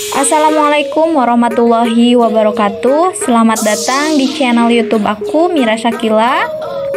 Assalamualaikum warahmatullahi wabarakatuh. Selamat datang di channel YouTube aku, Mira Shakila.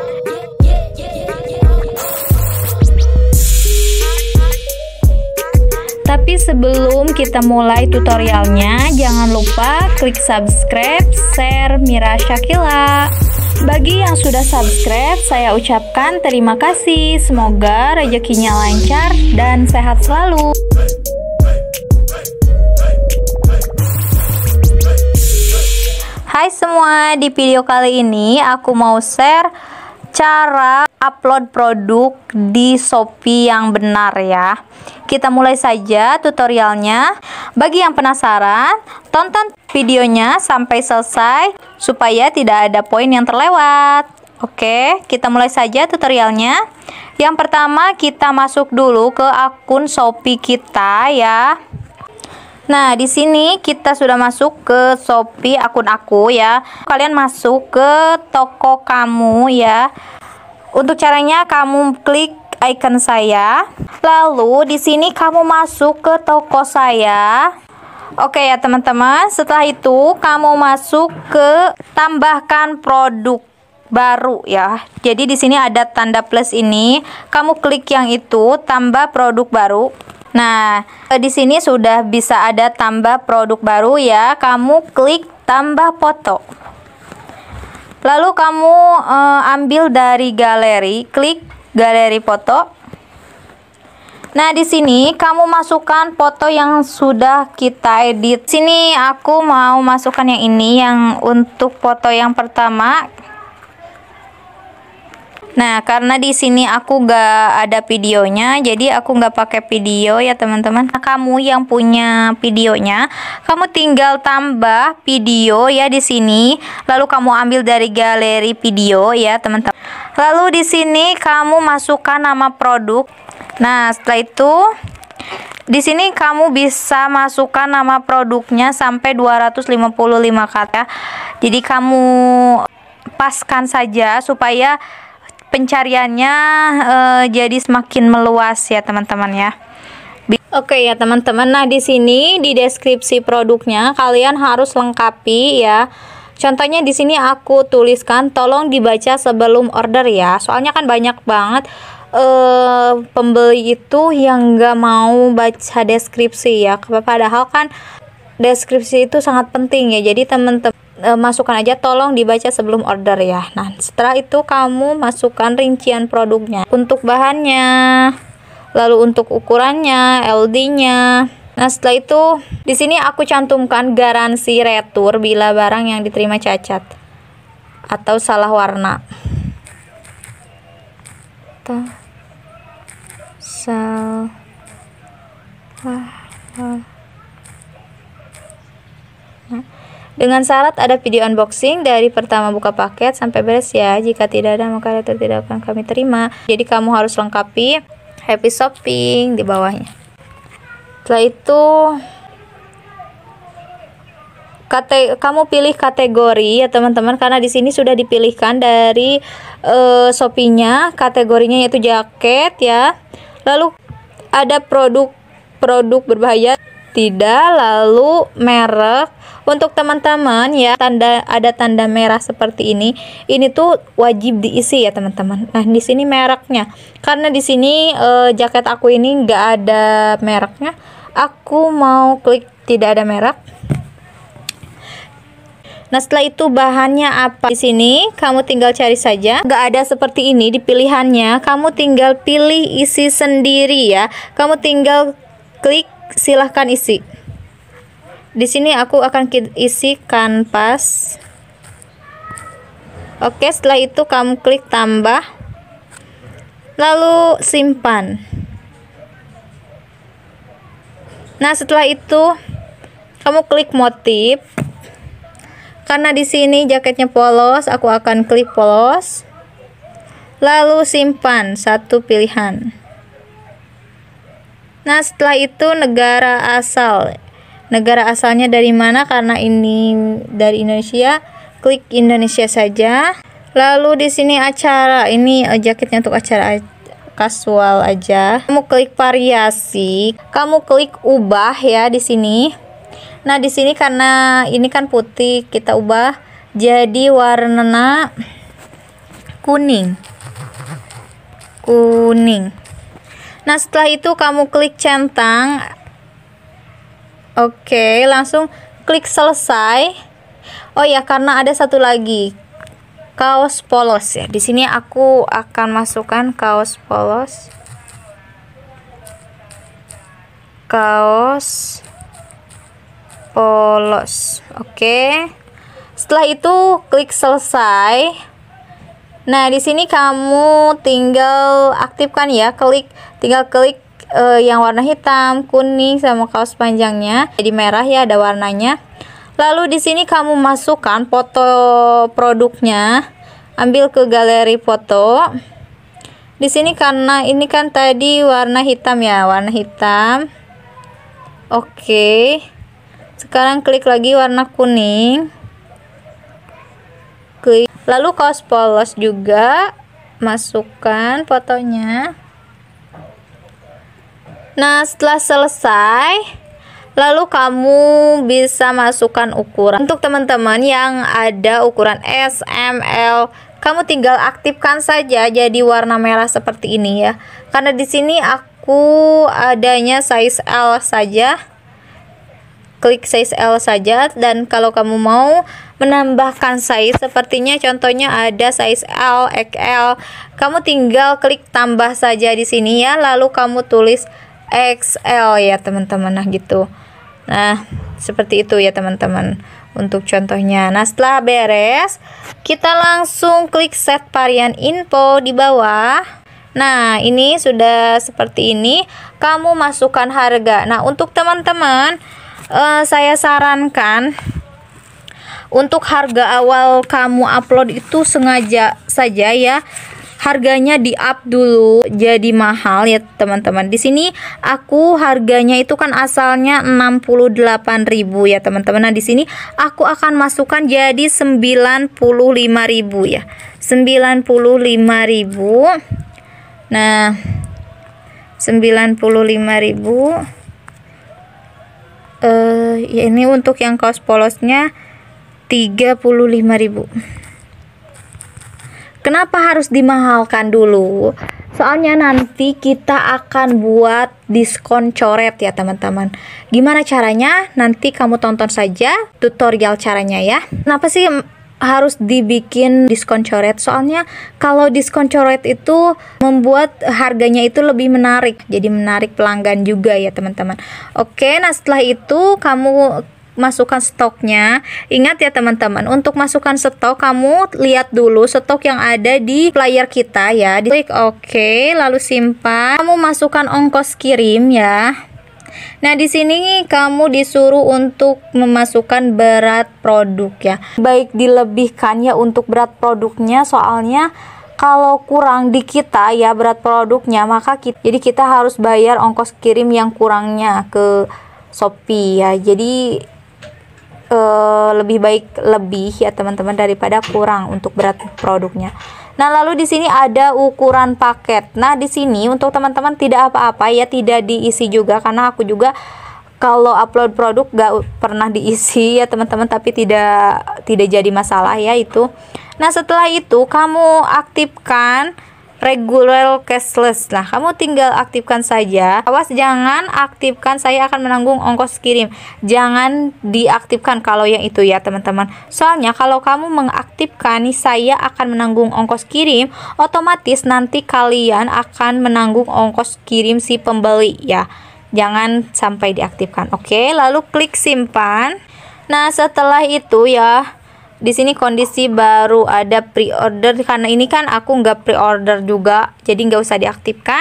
Tapi sebelum kita mulai tutorialnya, jangan lupa klik subscribe, share Mira Shakila. Bagi yang sudah subscribe, saya ucapkan terima kasih. Semoga rezekinya lancar dan sehat selalu. Hai semua, di video kali ini aku mau share cara upload produk di Shopee yang benar ya. Kita mulai saja tutorialnya. Bagi yang penasaran, tonton videonya sampai selesai supaya tidak ada poin yang terlewat. Oke, kita mulai saja tutorialnya. Yang pertama, kita masuk dulu ke akun Shopee kita ya. Nah, di sini kita sudah masuk ke Shopee akun aku ya. Kalian masuk ke toko kamu ya. Untuk caranya kamu klik icon saya. Lalu di sini kamu masuk ke toko saya. Oke ya teman-teman, setelah itu kamu masuk ke tambahkan produk baru ya. Jadi di sini ada tanda plus ini. Kamu klik yang itu, tambah produk baru. Nah, di sini sudah bisa ada tambah produk baru ya. Kamu klik tambah foto. Lalu kamu ambil dari galeri, klik galeri foto. Nah, di sini kamu masukkan foto yang sudah kita edit. Sini aku mau masukkan yang ini, yang untuk foto yang pertama. Nah, karena di sini aku gak ada videonya, jadi aku gak pakai video ya teman-teman. Nah, kamu yang punya videonya, kamu tinggal tambah video ya di sini. Lalu kamu ambil dari galeri video ya teman-teman. Lalu di sini kamu masukkan nama produk. Nah, setelah itu di sini kamu bisa masukkan nama produknya sampai 255 kata. Jadi kamu paskan saja supaya pencariannya jadi semakin meluas ya teman-teman ya. Oke ya teman-teman. Nah, di sini di deskripsi produknya kalian harus lengkapi ya. Contohnya di sini aku tuliskan tolong dibaca sebelum order ya. Soalnya kan banyak banget pembeli itu yang nggak mau baca deskripsi ya. Padahal kan deskripsi itu sangat penting ya. Jadi teman-teman masukkan aja tolong dibaca sebelum order ya. Nah, setelah itu kamu masukkan rincian produknya, untuk bahannya, lalu untuk ukurannya, LD-nya. Nah, setelah itu di sini aku cantumkan garansi retur bila barang yang diterima cacat atau salah warna. Dengan syarat ada video unboxing dari pertama buka paket sampai beres ya. Jika tidak ada maka retur tidak akan kami terima. Jadi kamu harus lengkapi happy shopping di bawahnya. Setelah itu kamu pilih kategori ya teman-teman, karena di sini sudah dipilihkan dari Shopee-nya kategorinya yaitu jaket ya. Lalu ada produk berbahaya tidak, lalu merek. Untuk teman-teman ya, ada tanda merah seperti ini tuh wajib diisi ya teman-teman. Nah, di sini mereknya, karena di sini jaket aku ini nggak ada mereknya, aku mau klik tidak ada merek. Nah, setelah itu bahannya apa? Di sini kamu tinggal cari saja. Nggak ada seperti ini di pilihannya, kamu tinggal pilih isi sendiri ya. Kamu tinggal klik silahkan isi. Di sini aku akan isi kanvas. Oke, setelah itu kamu klik tambah, lalu simpan. Nah, setelah itu kamu klik motif. Karena di sini jaketnya polos, aku akan klik polos. Lalu simpan satu pilihan. Nah, setelah itu negara asal. Negara asalnya dari mana? Karena ini dari Indonesia, klik Indonesia saja. Lalu di sini acara, ini jaketnya untuk acara kasual aja. Kamu klik variasi, kamu klik ubah ya di sini. Nah, di sini karena ini kan putih, kita ubah jadi warna kuning. Nah, setelah itu kamu klik centang. Oke, langsung klik selesai. Oh ya, karena ada satu lagi, kaos polos ya. Di sini aku akan masukkan kaos polos. Oke. Setelah itu klik selesai. Nah, di sini kamu tinggal aktifkan ya. Tinggal klik yang warna hitam, kuning sama kaos panjangnya. Jadi merah ya, ada warnanya. Lalu di sini kamu masukkan foto produknya. Ambil ke galeri foto. Di sini karena ini kan tadi warna hitam ya, warna hitam. Oke. Sekarang klik lagi warna kuning. Klik. Lalu kaos polos juga masukkan fotonya. Nah, setelah selesai, lalu kamu bisa masukkan ukuran. Untuk teman-teman yang ada ukuran S, M, L, kamu tinggal aktifkan saja jadi warna merah seperti ini ya. Karena di sini aku adanya size L saja. Klik size L saja, dan kalau kamu mau menambahkan size sepertinya contohnya ada size L, XL, kamu tinggal klik tambah saja di sini ya, lalu kamu tulis XL ya teman-teman. Nah gitu. Nah, seperti itu ya teman-teman untuk contohnya. Nah, setelah beres, kita langsung klik set varian info di bawah. Nah, ini sudah seperti ini. Kamu masukkan harga. Nah, untuk teman-teman saya sarankan untuk harga awal kamu upload itu sengaja saja ya, harganya di up dulu jadi mahal ya teman-teman. Di sini aku harganya itu kan asalnya 68.000 ya teman-teman. Nah, di sini aku akan masukkan jadi 95.000 ya. 95.000. Nah, 95.000. Ya ini untuk yang kaos polosnya 35.000. Kenapa harus dimahalkan dulu? Soalnya nanti kita akan buat diskon coret ya teman-teman. Gimana caranya? Nanti kamu tonton saja tutorial caranya ya. Kenapa sih harus dibikin diskon coret? Soalnya kalau diskon coret itu membuat harganya itu lebih menarik, jadi menarik pelanggan juga ya teman-teman. Oke, nah setelah itu kamu masukkan stoknya. Ingat ya teman-teman, untuk masukkan stok kamu lihat dulu stok yang ada di flyer kita ya. Klik oke, lalu simpan. Kamu masukkan ongkos kirim ya. Nah, di sini kamu disuruh untuk memasukkan berat produk ya. Baik dilebihkan ya untuk berat produknya, soalnya kalau kurang di kita ya berat produknya, maka jadi kita harus bayar ongkos kirim yang kurangnya ke Shopee ya. Jadi lebih baik lebih ya teman-teman daripada kurang untuk berat produknya. Nah, lalu di sini ada ukuran paket. Nah, di sini untuk teman-teman tidak apa-apa ya, tidak diisi juga, karena aku juga kalau upload produk gak pernah diisi ya teman-teman, tapi tidak jadi masalah ya itu. Nah, setelah itu kamu aktifkan regular cashless. Nah, kamu tinggal aktifkan saja. Awas jangan aktifkan saya akan menanggung ongkos kirim. Jangan diaktifkan kalau yang itu ya teman-teman. Soalnya kalau kamu mengaktifkan saya akan menanggung ongkos kirim, otomatis nanti kalian akan menanggung ongkos kirim si pembeli ya. Jangan sampai diaktifkan. Oke, lalu klik simpan. Nah, setelah itu ya, di sini kondisi baru ada pre-order, karena ini kan aku nggak pre-order juga, jadi nggak usah diaktifkan.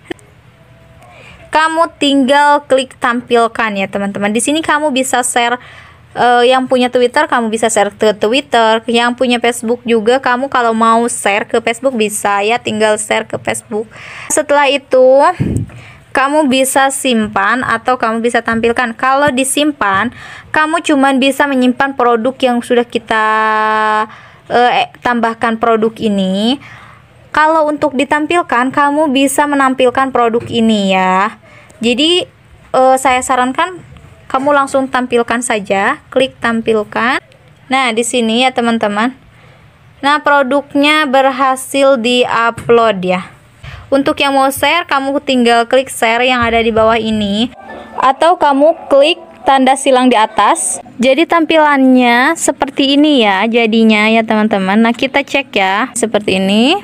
Kamu tinggal klik tampilkan ya teman-teman. Di sini kamu bisa share, yang punya Twitter kamu bisa share ke Twitter, yang punya Facebook juga kamu kalau mau share ke Facebook bisa ya, tinggal share ke Facebook. Setelah itu kamu bisa simpan atau kamu bisa tampilkan. Kalau disimpan, kamu cuman bisa menyimpan produk yang sudah kita tambahkan produk ini. Kalau untuk ditampilkan, kamu bisa menampilkan produk ini ya. Jadi saya sarankan kamu langsung tampilkan saja, klik tampilkan. Nah, di sini ya teman-teman. Nah, produknya berhasil di-upload ya. Untuk yang mau share, kamu tinggal klik share yang ada di bawah ini, atau kamu klik tanda silang di atas. Jadi tampilannya seperti ini ya jadinya ya teman-teman. Nah, kita cek ya, seperti ini.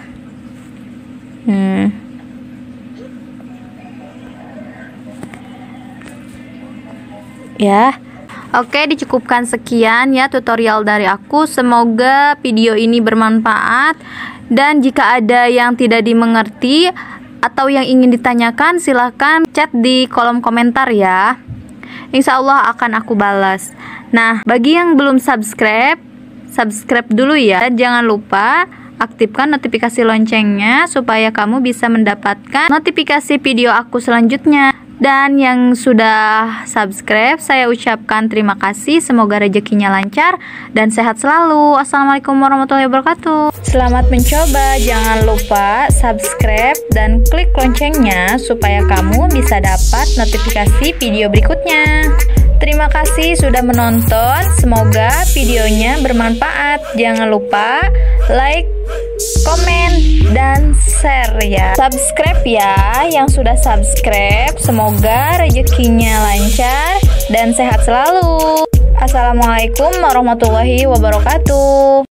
Ya. Oke, dicukupkan sekian ya tutorial dari aku. Semoga video ini bermanfaat, dan jika ada yang tidak dimengerti atau yang ingin ditanyakan, silahkan chat di kolom komentar ya. Insya Allah akan aku balas. Nah, bagi yang belum subscribe dulu ya. Dan jangan lupa aktifkan notifikasi loncengnya supaya kamu bisa mendapatkan notifikasi video aku selanjutnya. Dan yang sudah subscribe, saya ucapkan terima kasih. Semoga rezekinya lancar dan sehat selalu. Assalamualaikum warahmatullahi wabarakatuh. Selamat mencoba. Jangan lupa subscribe dan klik loncengnya supaya kamu bisa dapat notifikasi video berikutnya. Terima kasih sudah menonton. Semoga videonya bermanfaat. Jangan lupa like, komen, dan share ya. Subscribe ya yang sudah subscribe. Semoga rezekinya lancar dan sehat selalu. Assalamualaikum warahmatullahi wabarakatuh.